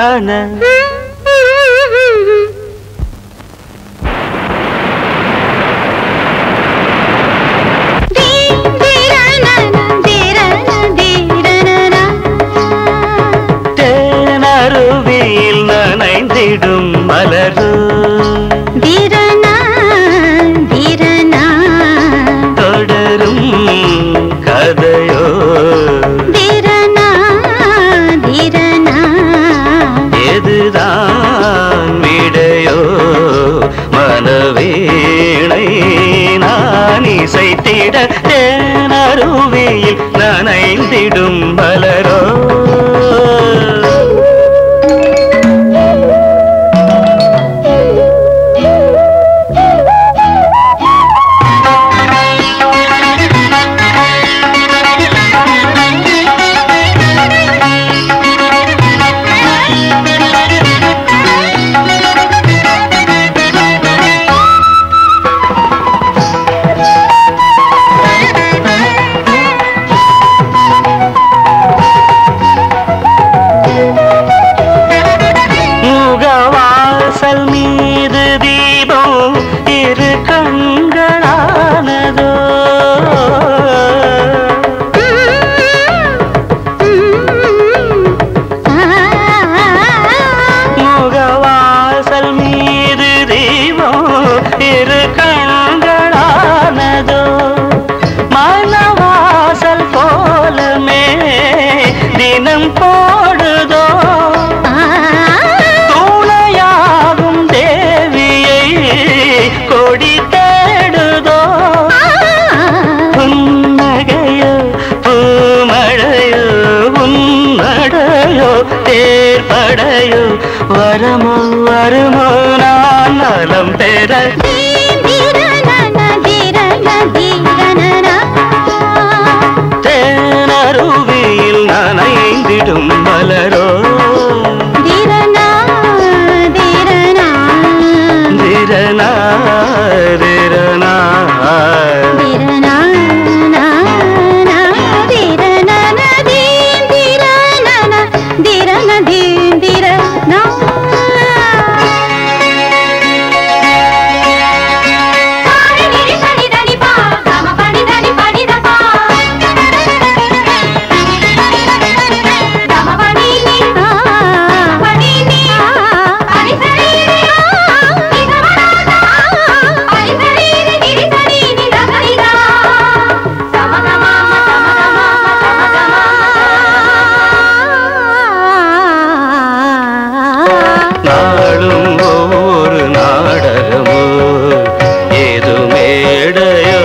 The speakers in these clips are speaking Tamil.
தான தேனருவியில் நனைந்திடும் மலரு தொடரும் கதையோ எதுதான் விடையோ மனவேளை நான் இசைத்திட தேனருவியில் நனைந்திடும் மலரோ மீது தீபம் இரு கண்களானதோ முகவாசல் மீது தீபம் இரு கண்களானதோ மனவாசல் போலமே தினம் போடுதோ கொடி தேடுதோ புன்னகையோ பூமழையோ உன்னடையோ தேர்படையோ வரமோ வருமோ நான் நலம் பெற தேனருவியில் நனைந்திடும் மலரோ திரனா திரனா நாளும் ஒரு நாடகமோ ஏது மேடையோ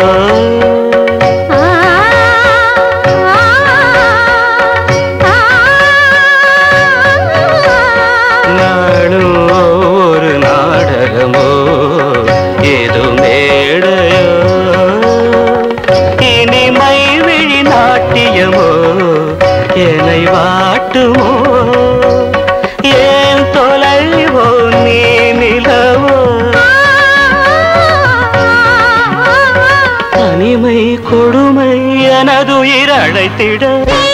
நாளும் ஒரு நாடகமோ ஏது மேடையோ இனிமை விழி நாட்டியமோ என்னை வாட்டுமோ ஏன் தொலைவோ நீ நிலவோ தனிமை கொடுமை எனதுயிர் அழைத்திட